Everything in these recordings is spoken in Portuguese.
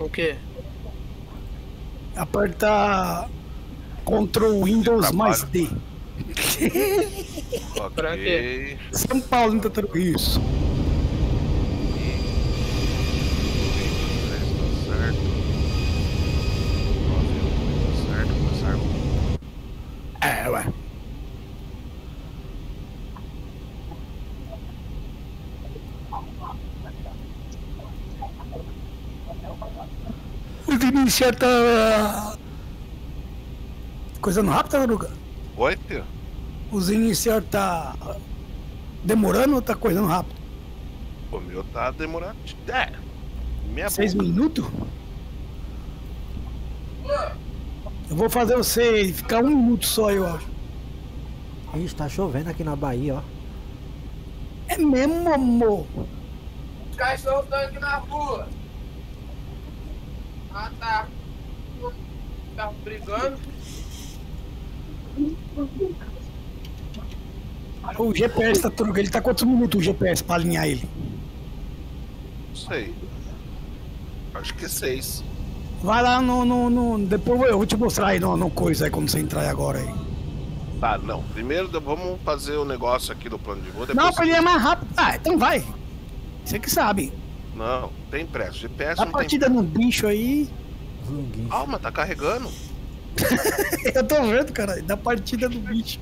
O quê? Apertar Ctrl Windows mais D. Pra quê? São Paulo, não tá isso. É, ué. O iniciar tá coisando rápido, Taruga? Oi, tio? Os iniciar tá demorando ou tá coisando rápido? O meu tá demorando. 6 minutos? Eu vou fazer você ficar 1 minuto só, eu acho. Ixi, tá chovendo aqui na Bahia, ó. É mesmo, amor? Os caras estão aqui na rua. Ah, tá. Tá brigando. O GPS tá tudo. Ele tá quantos minutos o GPS pra alinhar ele? Não sei. Acho que 6. Vai lá depois eu vou te mostrar aí no coisa aí quando você entrar aí agora aí. Tá, não. Primeiro vamos fazer o negócio aqui do plano de voo. Não, pra ele é mais rápido. Ah, então vai. Você que sabe. Não, tem pressa. GPS A não partida tem. no bicho aí. Calma, tá carregando. Eu tô vendo, cara. Da partida do bicho.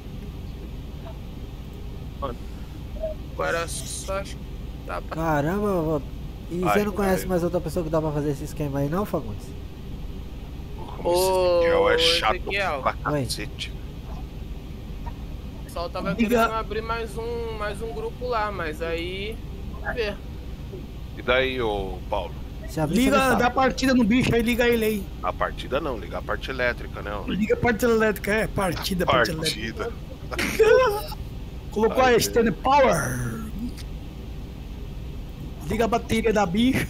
Agora só acho que tá pra... Caramba, e Ai, você não conhece ai. mais outra pessoa que dá pra fazer esse esquema aí não, Fagundes? Como esse Ezequiel é chato Ezequiel. pra cacete. O pessoal tava Liga. querendo abrir mais um grupo lá, mas aí... Vamos ver. E daí, ô Paulo? Se abrir, você me Liga fala. da partida no bicho aí, liga ele aí. A partida não, liga a parte elétrica, né? Liga a parte elétrica, é. Partida, parte elétrica. Partida. Colocou Ai, a Stand Power. Liga a bateria da bicha.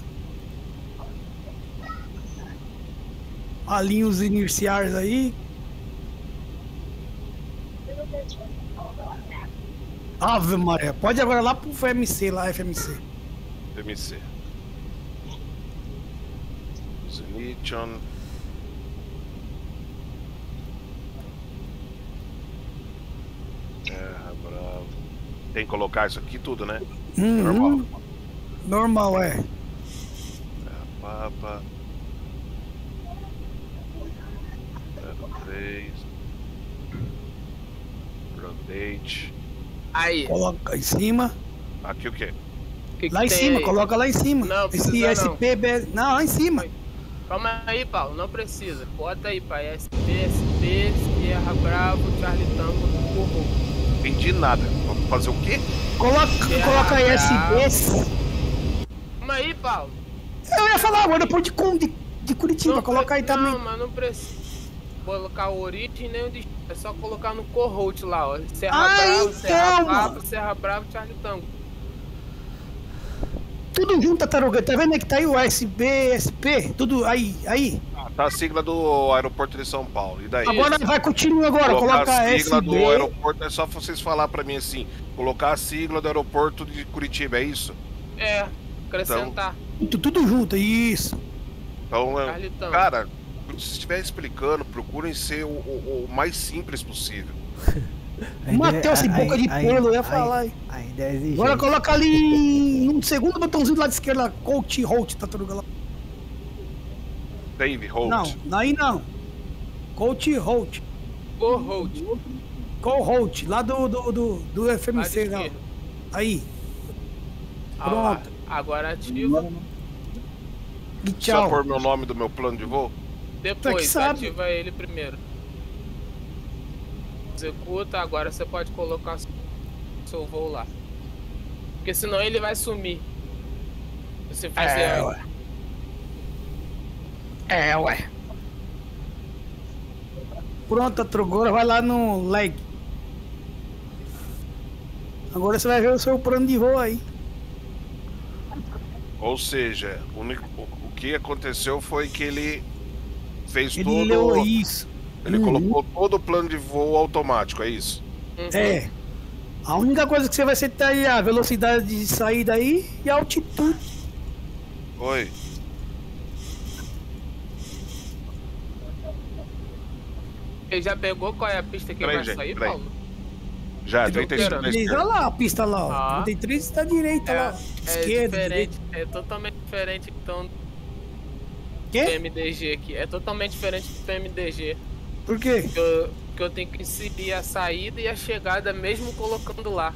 Alinha os iniciais aí. Ave Maria. Pode agora lá pro FMC, lá, FMC. MC. Zenition. Bravo. Tem que colocar isso aqui tudo, né? Normal. Normal, é. Papa. 03. Rodate. Aí. Coloca em cima. Aqui o quê? Que Lá em tem cima, aí? coloca lá em cima. Não, Esse precisa SP, não, lá em cima. Calma aí, Paulo, não precisa. Bota aí, pai. SP, Sierra Bravo, Charlie Tango, Corro. Entendi nada. Vamos fazer o quê? Coloca aí SP. Calma aí, Paulo. Eu ia falar agora, depois de Curitiba, Não coloca aí também. Não, mas não precisa colocar o origem nem o destino. É só colocar no Corrote lá, ó. Serra Bravo, Serra Bravo, Serra Bravo, Charlie Tango. Tudo junto, Taruga. Tá vendo aí que tá aí o SB, SP? Tudo aí. Tá a sigla do aeroporto de São Paulo. E daí? Agora vai, continua agora. Colocar Coloca a sigla SB. do aeroporto, é só vocês falar pra mim assim, colocar a sigla do aeroporto de Curitiba, é isso? É, acrescentar. Tudo junto, isso. Então, Carlitão. cara, se estiver explicando, procurem ser o mais simples possível. Matheus, boca de pelo, eu ia falar aí. Ainda é exigente. Agora coloca ali um segundo botãozinho do lado esquerdo lá, Coach Holt, Taruga lá. Dave Holt. Não, aí não. Coach Holt. Corrote. Holt, lá do FMC, Lado lá. esquerdo. Aí. Ah, lá. Pronto. Agora ativa. E Precisa tchau. pôr meu nome do meu plano de voo? Depois, sabe. ativa ele primeiro. Executa, agora você pode colocar seu voo lá. Porque senão ele vai sumir. Você fazer. Ué. Pronto, agora vai lá no leg. Agora você vai ver o seu plano de voo aí. Ou seja, o que aconteceu foi que ele fez Ele todo... leu isso. Ele colocou todo o plano de voo automático, é isso? É. A única coisa que você vai sentir aí é a velocidade de saída aí e a altitude. Oi. Ele já pegou qual é a pista que Peraí, vai gente, sair, peraí. Paulo? Já, 35 da 33, esquerda. olha lá a pista lá, ó. Ah. 33 tá direita lá. É Esquerda, diferente, direita. é totalmente diferente então do Quê? PMDG aqui. É totalmente diferente do PMDG. Por quê? Que eu tenho que inserir a saída e a chegada mesmo colocando lá.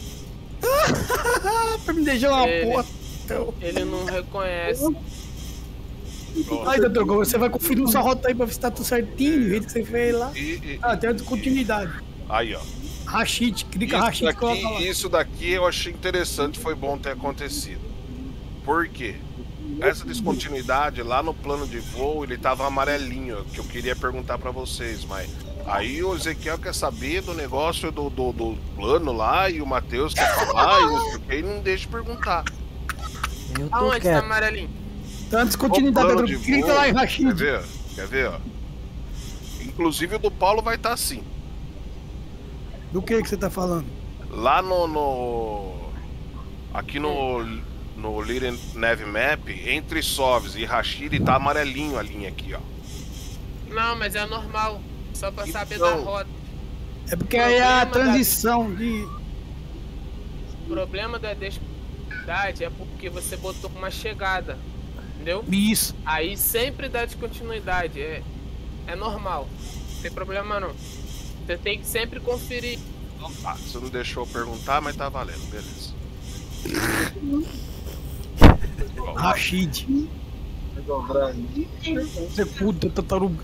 Pra me deixar uma Ele- porra. Então. Ele não reconhece. Aí, doutor, você vai conferir sua rota aí pra ver se tá tudo certinho, do jeito que você fez lá. Ah, tem uma descontinuidade. Aí, ó. Rachid, clica Isso Rachid e coloca lá. daqui, isso daqui eu achei interessante, foi bom ter acontecido. Por quê? Essa descontinuidade lá no plano de voo, ele tava amarelinho, que eu queria perguntar pra vocês, mas aí o Ezequiel quer saber do negócio do plano lá, e o Matheus quer falar, e não sei o que, e não deixa de perguntar. Eu tô Aonde tá quieto. amarelinho? Tem uma descontinuidade, O plano doutor. de Clica voo, lá em Quer Rachid. ver? Quer ver, ó? Inclusive o do Paulo vai estar assim. Do que você tá falando? Lá aqui no Little Navy Map, entre Soves e Rashid, tá amarelinho a linha aqui, ó. Não, mas é normal. Só pra saber Então. da rota. É porque aí é a Problema transição de... O problema da descontinuidade é porque você botou uma chegada. Entendeu? Isso. Aí sempre dá descontinuidade. É normal. Não tem problema não. Você tem que sempre conferir. Ah, você não deixou eu perguntar, mas tá valendo, beleza. Rachid. Você puta, tartaruga.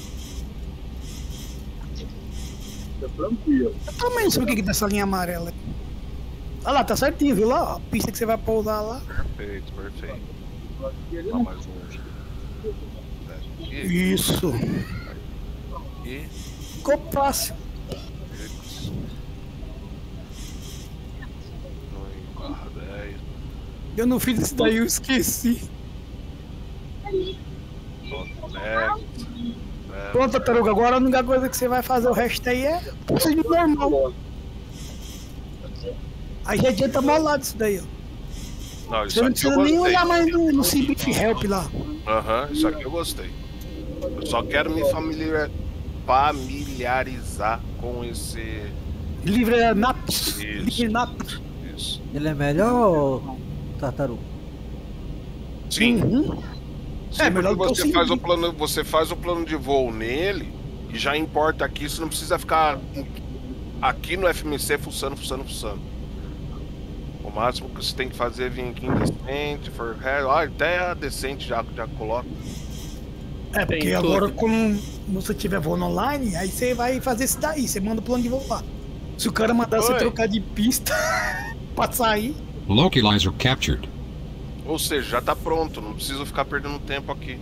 Eu também não sei o que que dessa linha amarela. Olha lá, tá certinho, viu lá? A pista que você vai pousar lá. Perfeito, perfeito. Só mais um. Aqui, Isso. aqui. Ficou fácil. 9/10. Eu não fiz isso daí, eu esqueci. Pronto, tartaruga, agora a única coisa que você vai fazer o resto aí é procedimento normal. Aí já adianta malado isso daí, ó. Não, isso Você não aqui eu precisa nem gostei. olhar mais no Simplify Help lá. Aham, isso aqui eu gostei. Eu só quero me familiarizar com esse. Livre Naps. Isso. Livre Naps. Isso. Ele é melhor, tartaruga? Sim. Uhum. Sim, É, melhor porque do que o você faz o plano de voo nele e já importa aqui, você não precisa ficar aqui no FMC fuçando. O máximo que você tem que fazer é vir aqui em decente, até a decente já coloca. É, porque Tem agora tudo. quando você tiver voando online, aí você vai fazer isso daí, você manda o plano de voo lá. Se o cara mandar você Oi. trocar de pista pra sair, Localizer captured. Ou seja, já tá pronto, não preciso ficar perdendo tempo aqui.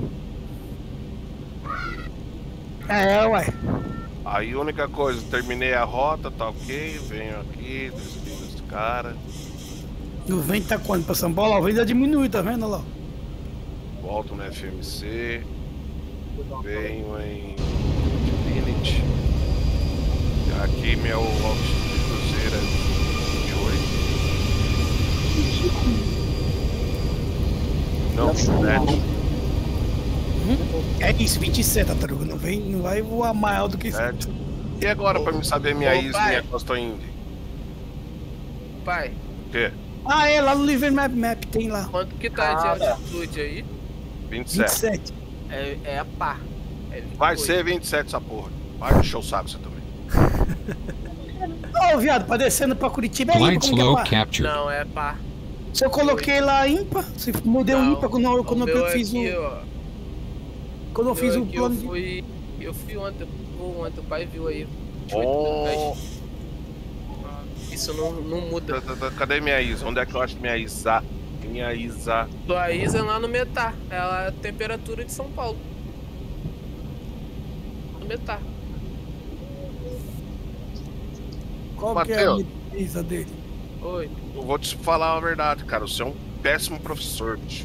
ué. Aí a única coisa, terminei a rota, tá ok, venho aqui, desligo esse cara, O vento tá quando pra São Paulo? O vento já diminui, tá vendo lá? volto no FMC, venho em Divinity. Aqui meu altitude de cruzeiro é 28. Não, 7. É isso, 27, tartaruga. Não vai voar mais alto do que isso. 7. E agora pra me saber minha Ô, isla e pai. minha Costa Indy? Pai, O quê? Ah, é, lá no Livre Map tem lá. quanto que tá de altitude aí? 27. 27. É a par. É Vai 28. ser 27 essa porra. Vai encher o saco você também. Ô, viado, pra descendo pra Curitiba é Glide ímpar, como que é slow par? captured. Não, é par. Se eu coloquei lá ímpar, se mudei o Não, ímpar quando o eu meu fiz aqui, o. ó, Quando eu fiz o aqui plano de. eu fui ontem, o pai viu aí. 28 Oh, Isso não muda. cadê minha Isa? Onde é que eu acho minha Isa? Minha Isa. Tua Isa é lá no Metar. Ela é a temperatura de São Paulo. No Metar. Qual que é a Mateus. mesa dele? Oi. Eu vou te falar a verdade, cara. Você é um péssimo professor, bicho.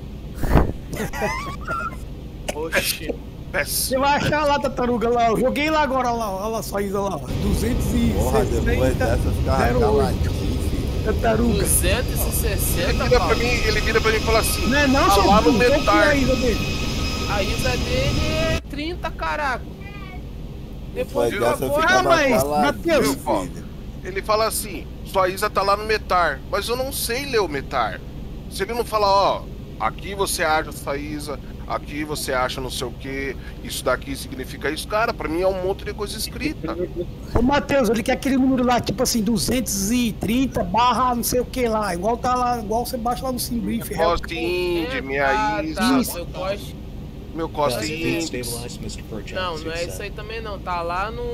Oxi. Péssimo. Você vai achar lá, tartaruga lá. Eu joguei lá agora lá, ó. Olha lá só a Isa lá, ó. Porra, depois 260. dessas carregar 08. latim, filho. Tartaruga. 260, Ele Paulo. vira pra mim e fala assim: Não é não, tá seu lá no burro, qual que é a Metar. Isa dele? A Isa dele é 30, caraca. Depois de dessa favor. fica mas, naquela Matheus, ali, ó, filho. Ele fala assim, sua Isa tá lá no metar, mas eu não sei ler o metar. Se ele não falar, ó, aqui você acha essa Isa, aqui você acha não sei o que, isso daqui significa isso, cara, pra mim é um monte de coisa escrita. Ô, Matheus, ele quer aquele número lá, tipo assim, 230 barra não sei o que lá. Igual tá lá, igual você baixa lá no Simbrief. Costa Indy, minha Isa, Tá, seu Costa. meu Costa Sim. Indy. Não, não é isso aí também não. Tá lá no.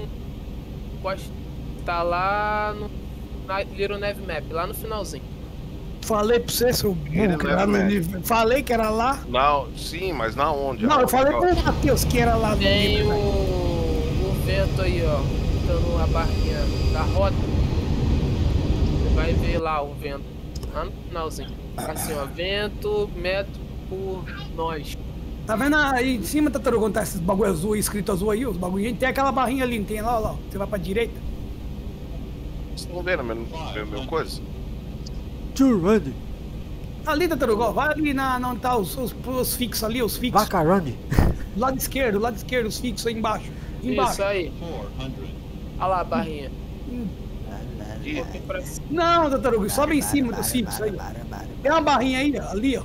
Tá lá no. Na Little Neve Map, lá no finalzinho. Falei pra você, seu burro, que era no nível. Falei que era lá. Não, sim, mas na onde? Não, eu Aonde? falei com o Matheus que era lá no Tem nível. o vento aí, ó. Dando a barrinha da rota. Você vai ver lá o vento. Lá no finalzinho. Assim, ó. Vento, metro por nós. Tá vendo aí em cima, Tataruga, quando tá esses bagulho azul, escrito azul aí, os bagulhinhos? Tem aquela barrinha ali, não tem lá, ó. Você vai pra direita. Vocês estão vendo meu coisa? Too ready. Ali, Tataruga, ó, vai ali onde tá os fixos ali, os fixos. Vaca Randy. Lado esquerdo, os fixos aí embaixo. Embaixo. Isso aí. Olha lá a barrinha. E, Um pouquinho pra cima. Não, Tataruga, sobe em cima dos fixos aí. Tem uma barrinha aí, ó, ali, ó.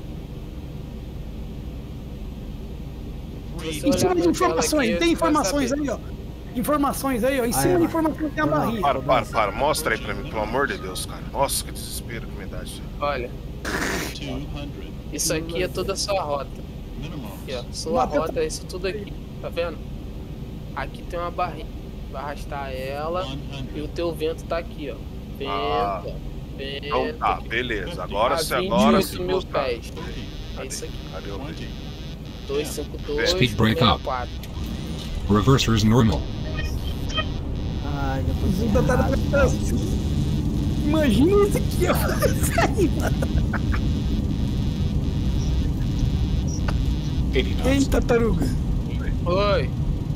Você Em cima olhar de pra informações, tela aqui, tem você vai informações saber. aí, ó. Informações aí, ó. Em cima Aí, de ó. informações tem a barrinha. para, mostra aí pra mim, pelo amor de Deus, cara. Nossa, que desespero que me dá isso. Olha. Isso aqui é toda a sua rota. Aqui, ó. Sua rota é isso tudo aqui. Tá vendo? Aqui tem uma barrinha. Vai arrastar ela e o teu vento tá aqui, ó. Vento, Ah. vento. Então tá, beleza. Agora a se 28 mil mostrar. pés. É isso aqui. Cadê o vídeo? 252, Speed break up. 64. Reversers normal. Ai, depois O Tataruga tá assim. Imagina isso aqui, ó. Isso aí, mano. Ei, Tataruga. Oi.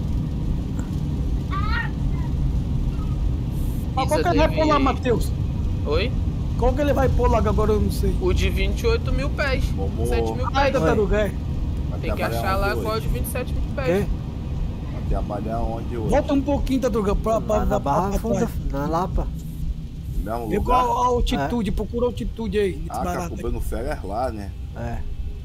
Qual que ele vai pôr lá, Matheus? Oi? Qual que ele vai pôr lá, que agora eu não sei. O de 28 mil pés. Vamos- 7 mil Ai, pés. Tataruga, é. Vai Tem que trabalhar achar lá onde qual é o hoje? de 27 mil pés. quê? Vai trabalhar onde hoje? Volta um pouquinho, Tataruga, Lá na Barra Funda, na Lapa. No mesmo Vê lugar? qual a altitude, procura a altitude aí. Nesse Ah, tá barato aí. cobrando férias lá, né? É.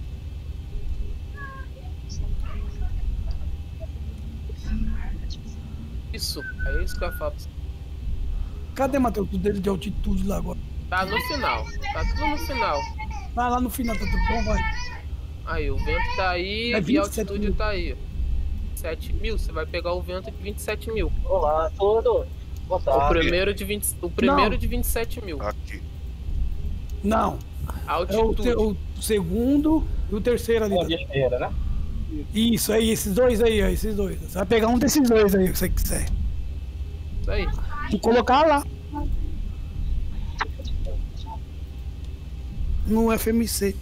Isso, é isso que eu falo. Cadê, Matheus, o dele de altitude lá agora? Tá no final. Tá tudo no final. Vai lá no final, Tataruga, então vai. Aí, o vento tá aí É e a 27 altitude mil. tá aí. 7 mil, você vai pegar o vento de 27 mil. Olá, tudo. Boa O tarde. primeiro de, 20, o primeiro Não. de 27 mil. Aqui. Não, A é altitude. o segundo e o terceiro ali. Uma via inteira, né? Isso aí, esses dois aí, ó, esses dois. Você vai pegar um desses dois aí, que você quiser. Isso aí. E colocar lá. No FMC.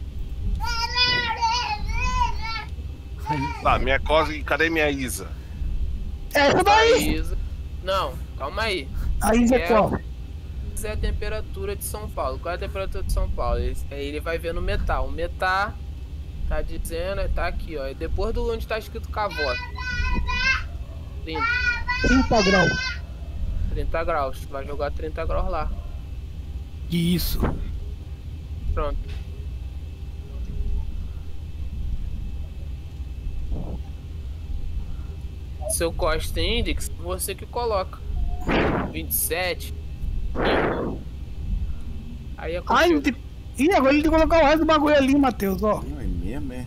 Tá, minha cosa. Cadê minha Isa? Essa daí! Isa. Não, calma aí. A Isa é qual? Essa é a temperatura de São Paulo. Qual é a temperatura de São Paulo? Ele vai ver no metal. O metal tá dizendo, tá aqui, ó. E depois do onde tá escrito Cavota. 30. 30 graus. 30 graus. Vai jogar 30 graus lá. Isso. Pronto. Seu Cost Index, você que coloca. 27. Aí é Ai, contigo. Ih, agora ele tem que colocar o resto do bagulho ali, Matheus, ó. Não é mesmo, é?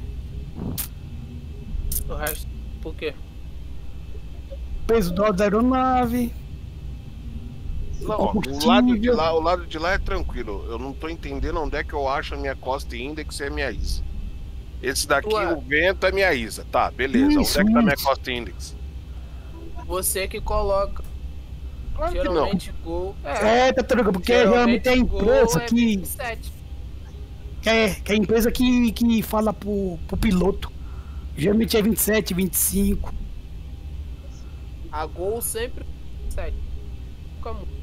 O resto, por quê? Peso da aeronave. Não, ó, o lado de lá é tranquilo. Eu não tô entendendo onde é que eu acho a minha Costa Index e a minha Isa. Esse daqui, Ué. o vento é minha Isa. Tá, beleza. Isso, onde é que tá minha isso. Costa Index? Você que coloca. Claro que não. Geralmente gol. É, Tataruga, porque realmente é a gol empresa é que 27. é a empresa que fala pro piloto. Geralmente é 27, 25. A gol sempre 27. Nunca muda.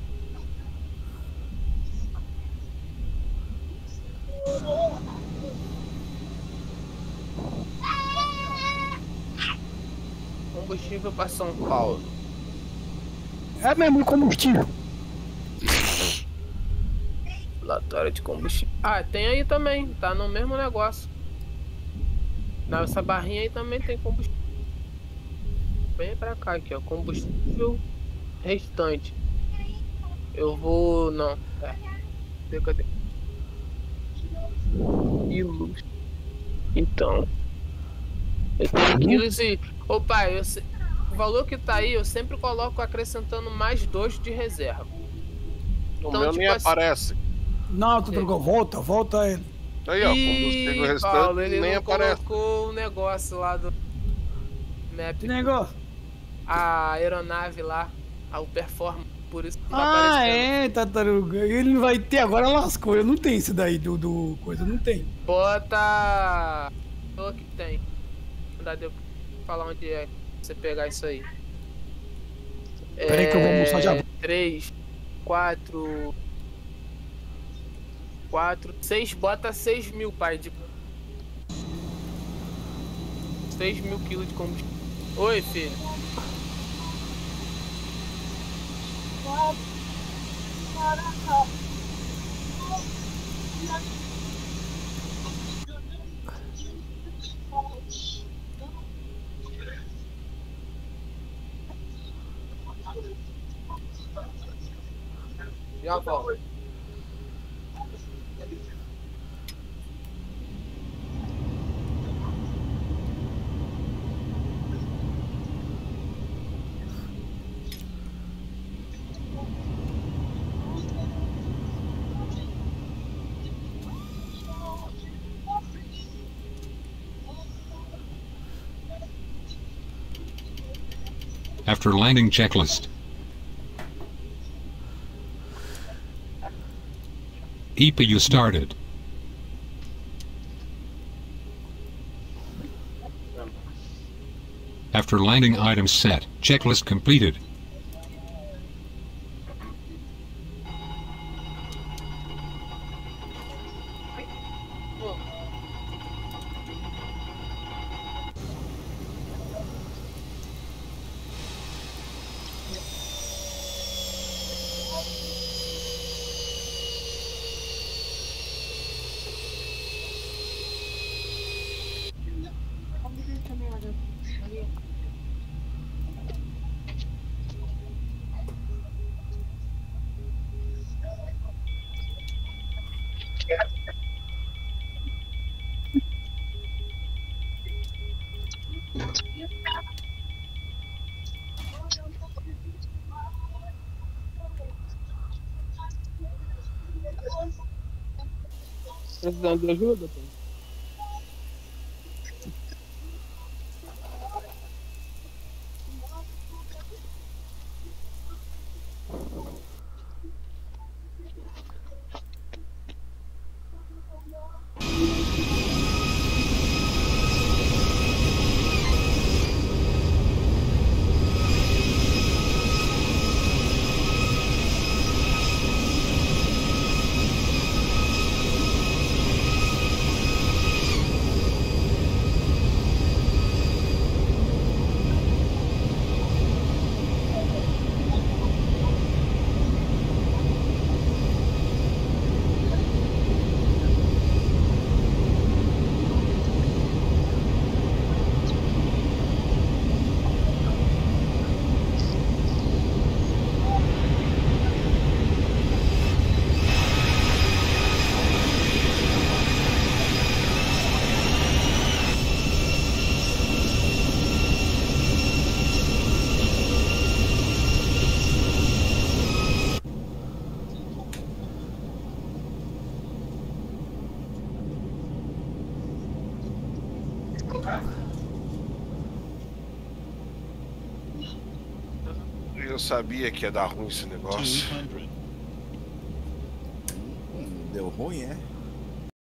combustível pra São Paulo. É mesmo combustível. Relatório de combustível. Ah, tem aí também, tá no mesmo negócio. Nessa barrinha aí também tem combustível. Vem pra cá aqui, ó. Combustível restante. Eu vou. Não. Cadê? Quilos. Então. Eu tenho quilos e. Ô pai, o valor que tá aí eu sempre coloco acrescentando mais 2 de reserva. O meu nem aparece. Não, tu trocou. Volta ele. Aí, ó, combustível restante Paulo, ele nem não aparece. colocou o negócio lá do map. Que negócio? A aeronave lá, o performance, por isso que tá Ah, aparecendo. tartaruga. Ele não vai ter, agora lascou. Eu não tenho isso daí do coisa, não tem. Bota. O que tem? Não dá, deu pra falar onde é você pegar isso aí. Peraí que eu vou almoçar já. 3, 4, 6, bota 6 mil, pai. 6 mil quilos de combustível. Oi, filho. Já volto. After landing checklist. EPU started. After landing items set, checklist completed. Precisando de ajuda, pai? Eu sabia que ia dar ruim esse negócio. Deu ruim, é?